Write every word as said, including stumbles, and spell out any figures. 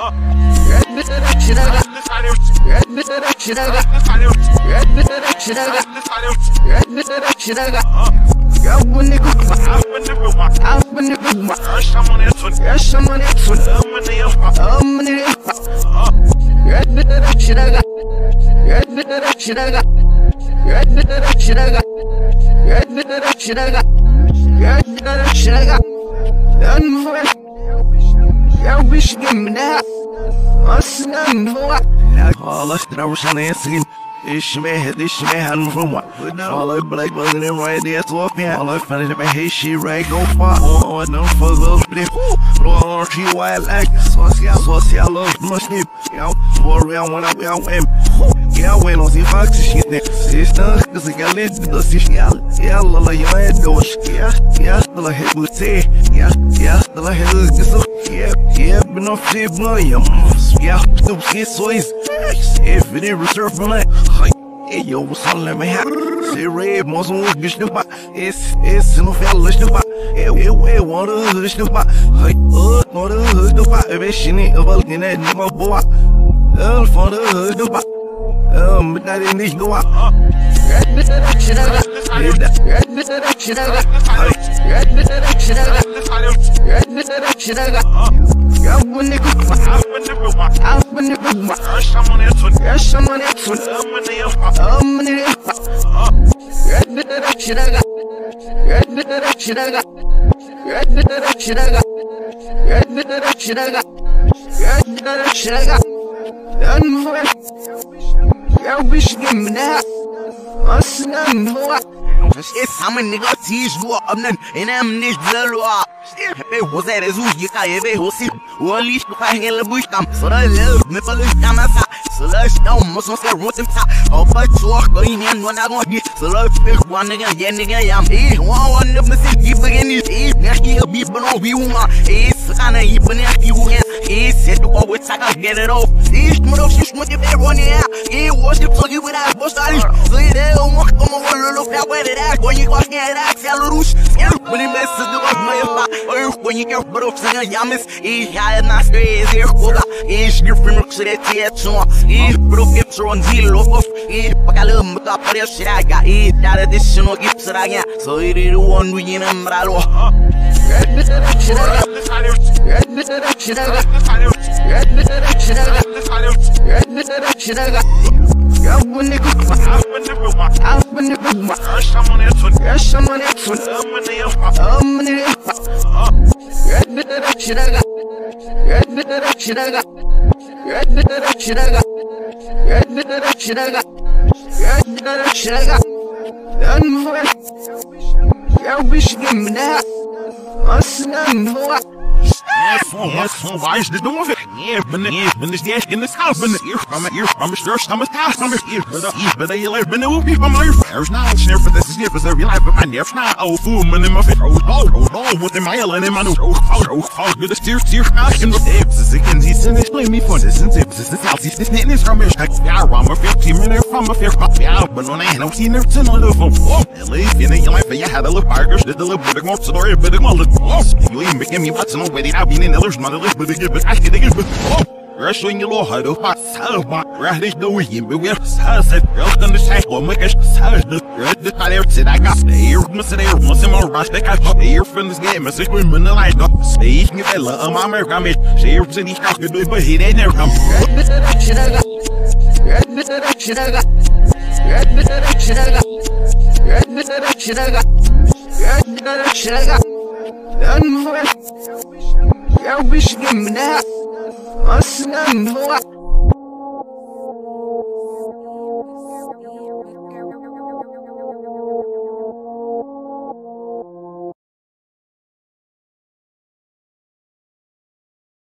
Allah traversa nesse Ishmeh, Ishmeh, and from what? All I black was in right there to up here. All I found in my hey, she right go far. Oh, no, for those people. Roll she wild like social, social love, must nip. Yeah, worry, I wanna be out him. Yeah, when on the fox shit, sister, cause I got lit, the sister, yeah, Lola, you had those. Yeah, yeah, the head would say, yeah, yeah, the head is just, yeah, yeah, but no flip, no, yeah, the kiss was. If it is reserved for like, hey, yo, what's on let me have? Say, red, most of us bitch the bot. It's, it's in the fellas the bot. Hey, hey, one of the hush the bot. Hey, uh, one of the hush the bot. If it's shitty, if I'm looking at nigga, boy, uh, for the hush the bot. Um, but that ain't this go out. Eu bicho que me dá, assinando I'm a nigga tease you up, and I'm this little up. If was that as you can have a whole sip, or at least if I had a bush come, so I love me for the camera. So let's go, most of the root himself. Oh, but you are going in when I want it. So let's pick one again, again, again. I'm here, one of the city begin is here. He'll be below you, it's kind of even if you can. He said to go with Saka, get it off. He's not of shit with everyone here. He was to plug you with that bush. So you don't want to come over, look that way that when you got here, that's a little when he messes the off my earth, when you get rid of Singer Yamis, he had not stayed here. He's different to that theatre. He broke it on zero off. He put a little bit of this shit. I got it. That additional gifts that I got. So he did one we in a bralo. I'm gonna go. I'm gonna go. I'm gonna go. Someone else. Someone else. I'm gonna go. I'm gonna go. Get the direction I got. Get the direction I got. Get the direction I got. Get the direction I got. Get the direction I got. I'm going. Eu bicho que me dá. Assinando. Yes, why is this doing it? Yeah, but yeah, but this gas in this house, but here from here from the church, from the house, from here, but the but they live in the movie from my there's now sniff for this sniff is every life, but my nerves now oh fool man in my face, oh oh oh with the mail and in my nose, oh oh oh good steer steer out in the tips, as it can see sin explain me for this and tips, this is how this is neatness from here, yeah, I'm a fifteen minute from a fair pop, yeah, but on I don't see never seen on the phone, oh, leave in your life, you had a little burgers, did the little bit more story, but it won't oh, you even making me watch no way, I've been in the there's not a little bit of it, but I can get it. Oh, wrestling your law, I don't want to buy radish the weekend, but we're sunset, girls on the side, or make us sad. The red fire said I got the ear, must say, must more rush, they got the ear from this game, as if we win the light up. Stay in the fella, I'm a American, she is in the house, but he ain't never come. Get the direction I got. Get the direction I got. Get the direction I got. Get the direction I got. Get the direction I got. I'm going. Eu bicho que me dá, assinando.